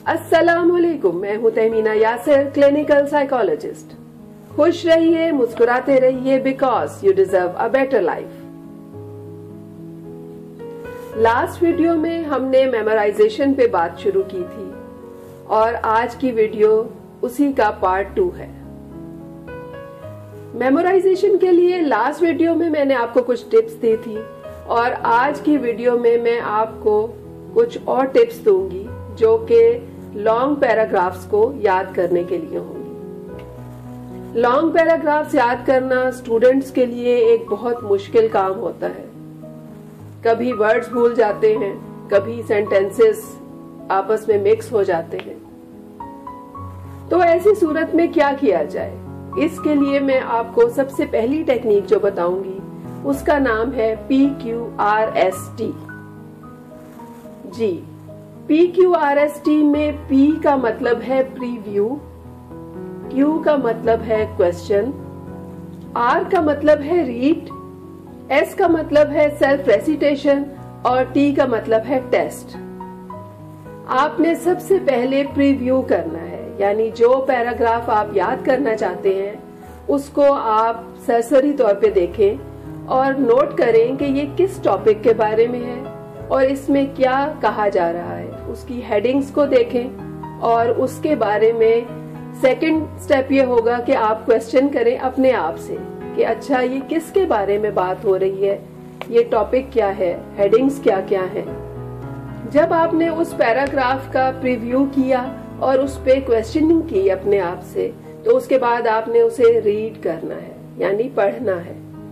अस्सलामुअलैकुम, मैं हूँ तहमीना यासर, क्लिनिकल साइकोलॉजिस्ट। खुश रहिए, मुस्कुराते रहिए, because you deserve a better life. Last video में हमने मेमोराइजेशन पे बात शुरू की थी और आज की वीडियो उसी का पार्ट 2 है। मेमोराइजेशन के लिए लास्ट वीडियो में मैंने आपको कुछ टिप्स दी थी और आज की वीडियो में मैं आपको कुछ और टिप्स दूंगी जो कि लॉन्ग पैराग्राफ्स को याद करने के लिए होंगी। लॉन्ग पैराग्राफ्स याद करना स्टूडेंट्स के लिए एक बहुत मुश्किल काम होता है। कभी वर्ड्स भूल जाते हैं, कभी सेंटेंसेस आपस में मिक्स हो जाते हैं। तो ऐसी सूरत में क्या किया जाए, इसके लिए मैं आपको सबसे पहली टेक्निक जो बताऊंगी उसका नाम है PQRST। जी, PQRST में P का मतलब है प्रीव्यू, Q का मतलब है क्वेश्चन, R का मतलब है रीड, S का मतलब है सेल्फ रेसिटेशन और T का मतलब है टेस्ट। आपने सबसे पहले प्रीव्यू करना है, यानी जो पैराग्राफ आप याद करना चाहते हैं उसको आप सरसरी तौर पे देखें और नोट करें कि ये किस टॉपिक के बारे में है और इसमें क्या कहा जा रहा है। उसकी हेडिंग्स को देखें और उसके बारे में सेकंड स्टेप ये होगा कि आप क्वेश्चन करें अपने आप से कि अच्छा ये किसके बारे में बात हो रही है, ये टॉपिक क्या है, हेडिंग्स क्या क्या है। जब आपने उस पैराग्राफ का प्रीव्यू किया और उस पे क्वेश्चनिंग की अपने आप से, तो उसके बाद आपने उसे रीड करना है, यानी पढ़ना है।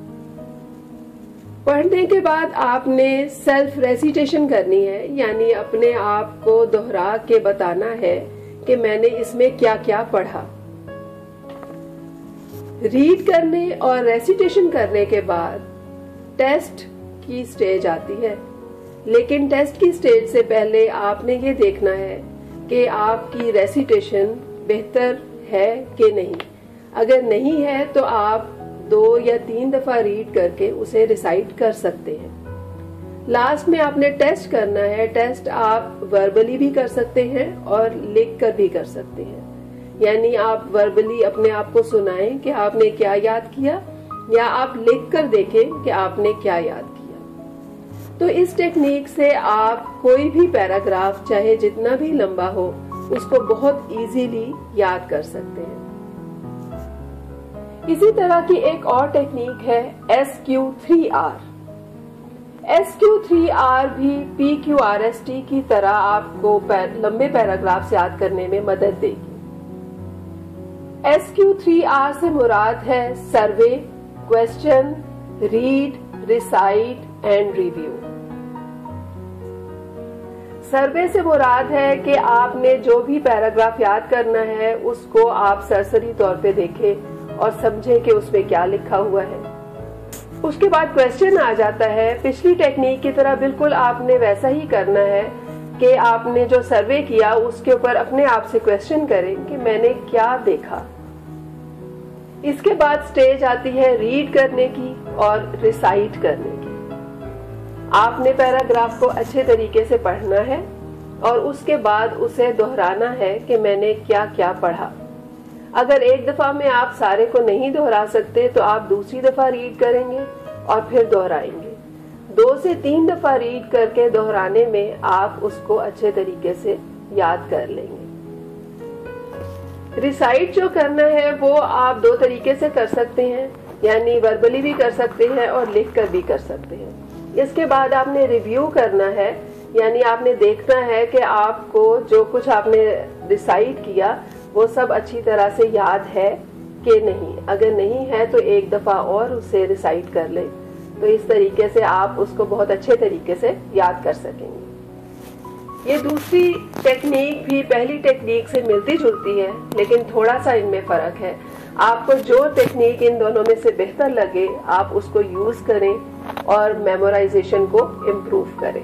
पढ़ने के बाद आपने सेल्फ रेसिटेशन करनी है, यानी अपने आप को दोहरा के बताना है कि मैंने इसमें क्या क्या पढ़ा। रीड करने और रेसिटेशन करने के बाद टेस्ट की स्टेज आती है, लेकिन टेस्ट की स्टेज से पहले आपने ये देखना है कि आपकी रेसिटेशन बेहतर है कि नहीं। अगर नहीं है तो आप 2 या 3 दफा रीड करके उसे रिसाइट कर सकते हैं। लास्ट में आपने टेस्ट करना है। टेस्ट आप वर्बली भी कर सकते हैं और लिख कर भी कर सकते हैं, यानी आप वर्बली अपने आप को सुनाएं कि आपने क्या याद किया, या आप लिख कर देखें कि आपने क्या याद किया। तो इस टेक्निक से आप कोई भी पैराग्राफ चाहे जितना भी लंबा हो उसको बहुत इजीली याद कर सकते हैं। इसी तरह की एक और टेक्निक है SQ3R। SQ3R भी PQRST की तरह आपको लंबे पैराग्राफ्स याद करने में मदद देगी। SQ3R से मुराद है survey, question, read, recite and review. Survey से मुराद है कि आपने जो भी पैराग्राफ याद करना है उसको आप सरसरी तौर पे देखें और समझे कि उसमें क्या लिखा हुआ है। उसके बाद क्वेश्चन आ जाता है। पिछली टेक्निक की तरह बिल्कुल आपने वैसा ही करना है कि आपने जो सर्वे किया उसके ऊपर अपने आप से क्वेश्चन करें कि मैंने क्या देखा। इसके बाद स्टेज आती है रीड करने की और रिसाइट करने की। आपने पैराग्राफ को अच्छे तरीके से पढ़ना है और उसके बाद उसे दोहराना है कि मैंने क्या क्या पढ़ा। अगर एक दफा में आप सारे को नहीं दोहरा सकते तो आप दूसरी दफा रीड करेंगे और फिर दोहराएंगे। 2 से 3 दफा रीड करके दोहराने में आप उसको अच्छे तरीके से याद कर लेंगे। रिसाइट जो करना है वो आप 2 तरीके से कर सकते हैं, यानी वर्बली भी कर सकते हैं और लिख कर भी कर सकते हैं। इसके बाद आपने रिव्यू करना है, यानी आपने देखना है कि आपको जो कुछ आपने रिसाइट किया वो सब अच्छी तरह से याद है कि नहीं। अगर नहीं है तो एक दफा और उसे रिसाइट कर ले, तो इस तरीके से आप उसको बहुत अच्छे तरीके से याद कर सकेंगे। ये दूसरी टेक्निक भी पहली टेक्निक से मिलती जुलती है, लेकिन थोड़ा सा इनमें फर्क है। आपको जो टेक्निक इन दोनों में से बेहतर लगे आप उसको यूज करें और मेमोराइजेशन को इम्प्रूव करें।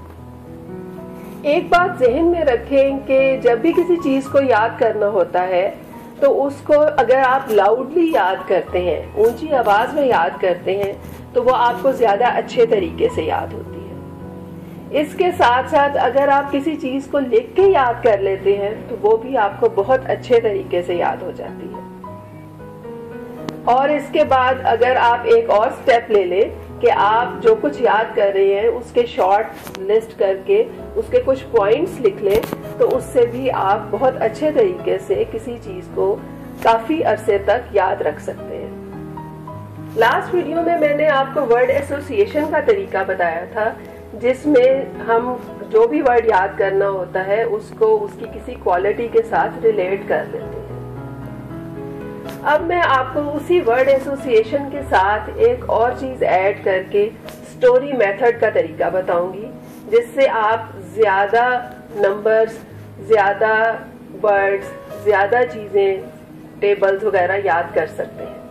एक बात जहन में रखें कि जब भी किसी चीज को याद करना होता है तो उसको अगर आप लाउडली याद करते हैं, ऊंची आवाज में याद करते हैं, तो वो आपको ज्यादा अच्छे तरीके से याद होती है। इसके साथ साथ अगर आप किसी चीज को लिख के याद कर लेते हैं तो वो भी आपको बहुत अच्छे तरीके से याद हो जाती है। और इसके बाद अगर आप एक और स्टेप ले लें कि आप जो कुछ याद कर रहे हैं उसके शॉर्ट लिस्ट करके उसके कुछ पॉइंट्स लिख लें, तो उससे भी आप बहुत अच्छे तरीके से किसी चीज को काफी अरसे तक याद रख सकते हैं। लास्ट वीडियो में मैंने आपको वर्ड एसोसिएशन का तरीका बताया था, जिसमें हम जो भी वर्ड याद करना होता है उसको उसकी किसी क्वालिटी के साथ रिलेट कर लेते हैं। अब मैं आपको उसी वर्ड एसोसिएशन के साथ एक और चीज ऐड करके स्टोरी मेथड का तरीका बताऊंगी, जिससे आप ज्यादा नंबर्स, ज्यादा वर्ड्स, ज्यादा चीजें, टेबल्स वगैरह याद कर सकते हैं।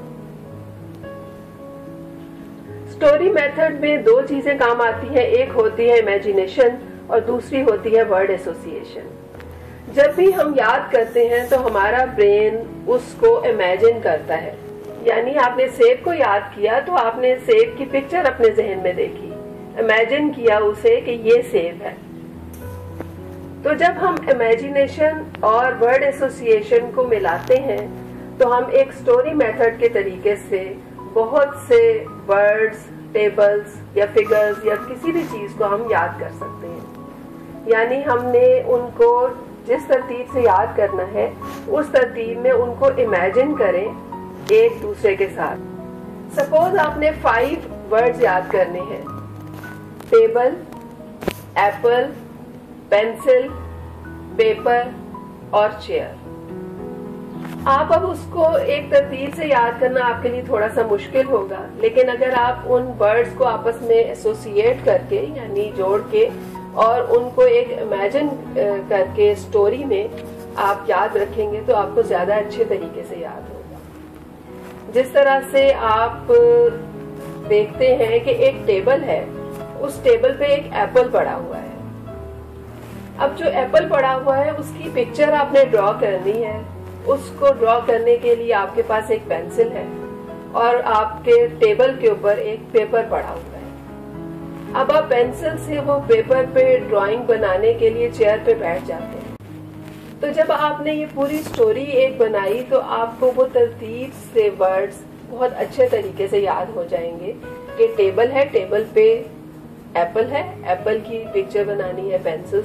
स्टोरी मेथड में दो चीजें काम आती हैं, एक होती है इमेजिनेशन और दूसरी होती है वर्ड एसोसिएशन। जब भी हम याद करते हैं तो हमारा ब्रेन उसको इमेजिन करता है, यानी आपने सेब को याद किया तो आपने सेब की पिक्चर अपने जहन में देखी, इमेजिन किया उसे कि ये सेब है। तो जब हम इमेजिनेशन और वर्ड एसोसिएशन को मिलाते हैं तो हम एक स्टोरी मेथड के तरीके से बहुत से वर्ड्स, टेबल्स या फिगर्स या किसी भी चीज को हम याद कर सकते हैं। यानी हमने उनको जिस तरतीब से याद करना है उस तरतीब में उनको इमेजिन करें एक दूसरे के साथ। सपोज आपने 5 वर्ड्स याद करने हैं, टेबल, एप्पल, पेंसिल, पेपर और चेयर। आप अब उसको एक तरतीब से याद करना आपके लिए थोड़ा सा मुश्किल होगा, लेकिन अगर आप उन वर्ड्स को आपस में एसोसिएट करके यानी जोड़ के और उनको एक इमेजिन करके स्टोरी में आप याद रखेंगे तो आपको ज्यादा अच्छे तरीके से याद होगा। जिस तरह से आप देखते हैं कि एक टेबल है, उस टेबल पे एक एप्पल पड़ा हुआ है। अब जो एप्पल पड़ा हुआ है उसकी पिक्चर आपने ड्रॉ करनी है। उसको ड्रॉ करने के लिए आपके पास एक पेंसिल है और आपके टेबल के ऊपर एक पेपर पड़ा हुआ है। अब आप पेंसिल से वो पेपर पे ड्राइंग बनाने के लिए चेयर पे बैठ जाते हैं। तो जब आपने ये पूरी स्टोरी एक बनाई तो आपको वो तरतीब से वर्ड्स बहुत अच्छे तरीके से याद हो जाएंगे कि टेबल है, टेबल पे एप्पल है, एप्पल की पिक्चर बनानी है पेंसिल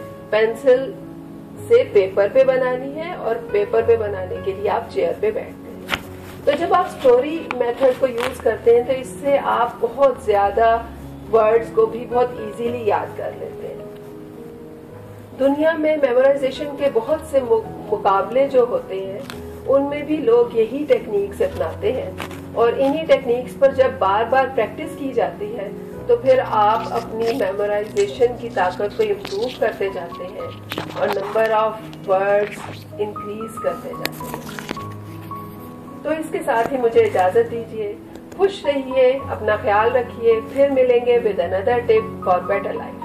से पेपर पे बनानी है और पेपर पे बनाने के लिए आप चेयर पे बैठते हैं। तो जब आप स्टोरी मेथड को यूज करते हैं तो इससे आप बहुत ज्यादा वर्ड्स को भी बहुत इजीली याद कर लेते हैं। दुनिया में मेमोराइजेशन के बहुत से मुकाबले जो होते हैं उनमें भी लोग यही टेक्निक्स अपनाते हैं और इन्हीं टेक्निक्स पर जब बार बार प्रैक्टिस की जाती है तो फिर आप अपनी मेमोराइजेशन की ताकत को इम्प्रूव करते जाते हैं और नंबर ऑफ वर्ड्स इंक्रीज करते जाते हैं। तो इसके साथ ही मुझे इजाजत दीजिए। खुश रहिए, अपना ख्याल रखिए, फिर मिलेंगे with another tip for better life.